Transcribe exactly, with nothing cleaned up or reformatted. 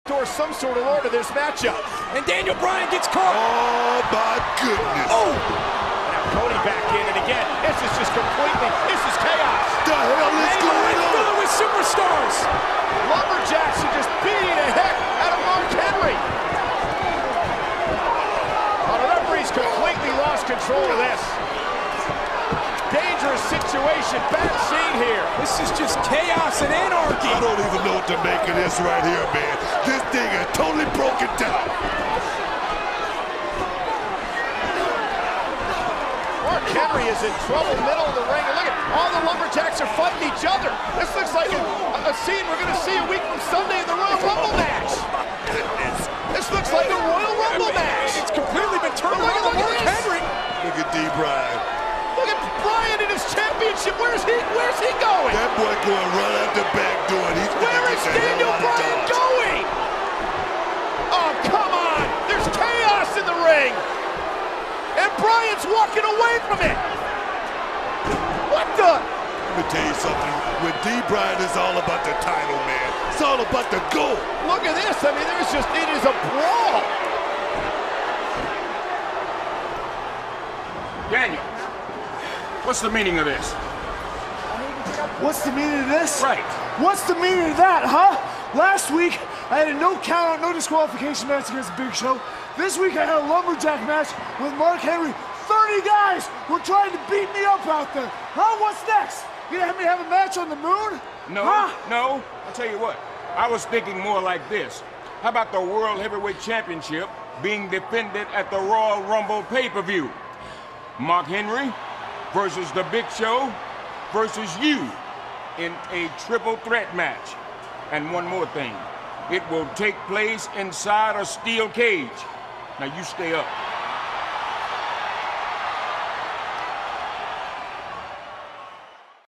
Or some sort of order this matchup. And Daniel Bryan gets caught. Oh my goodness. Oh! Now Cody back in, and again, this is just completely, this is chaos. The hell is Hey, going let's do on? it with superstars. Lumberjacks are just beating the heck out of Mark Henry. Oh, the referee's completely lost control of this. Dangerous situation, bad scene here. This is just chaos and anarchy. I don't even know what to make of this right here, man. This thing is totally broken down. Mark Henry is in trouble, middle of the ring. And look at all the Lumberjacks are fighting each other. This looks like a, a scene we're going to see a week from Sunday in the Royal Rumble match. Goodness. This looks like a Royal Rumble match. It's completely been turned Look, around look on at Mark this. Henry. Look at D. Bryan. Look at Bryan in his championship. Where's he? Where's he going? That boy going right out the back door. And he's Where is Daniel Bryan going? Oh, come on! There's chaos in the ring! And Bryan's walking away from it! What the? Let me tell you something. With D. Bryan, it's all about the title, man. It's all about the goal. Look at this. I mean, there's just, it is a brawl. Daniel, what's the meaning of this? What's the meaning of this? Right. What's the meaning of that, huh? Last week, I had a no count, no disqualification match against the Big Show. This week, I had a lumberjack match with Mark Henry. thirty guys were trying to beat me up out there. Huh? What's next? You gonna have me have a match on the moon? No, Huh? no. I'll tell you what. I was thinking more like this. How about the World Heavyweight Championship being defended at the Royal Rumble pay-per-view? Mark Henry versus the Big Show versus you in a triple threat match. And one more thing. It will take place inside a steel cage. Now you stay up.